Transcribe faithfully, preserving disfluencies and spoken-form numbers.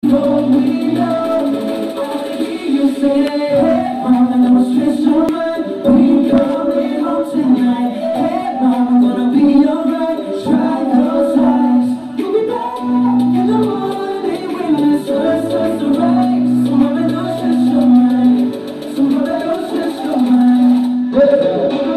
But we know, only hear you say, hey mama, no stress your mind. We coming home tonight. Hey mama, gonna be alright. Try those eyes. You'll be back in the morning when the sun starts to rise. So mama, don't stress your mind. So mama, don't stress your mind.